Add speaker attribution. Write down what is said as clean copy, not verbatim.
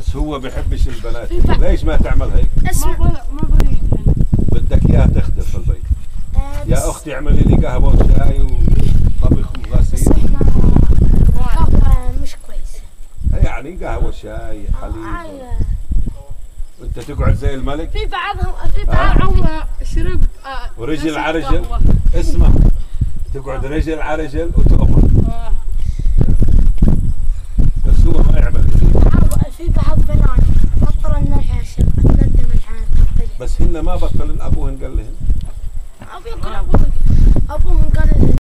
Speaker 1: بس هو بحبش البنات، ليش ما تعمل هيك؟
Speaker 2: ما بريد أنا.
Speaker 1: بدك اياها تخدم في البيت. يا اختي اعملي لي قهوه وشاي وطبخ
Speaker 3: بس
Speaker 1: وغسيل.
Speaker 3: احنا مش كويسة.
Speaker 1: يعني قهوه شاي حليب. وانت تقعد زي الملك
Speaker 3: في بعضهم
Speaker 2: شرب
Speaker 1: ورجل
Speaker 2: نسيت
Speaker 1: على رجل.
Speaker 2: قهوة.
Speaker 1: اسمع، تقعد رجل على رجل وتؤمر. بس هو ما يعمل هيك.
Speaker 3: في بعض بنات بطل النكهة عشان تندم الحياة تبطلها.
Speaker 1: بس هن ما بطلن، ابوهن قال لهن.
Speaker 3: ابوهم قال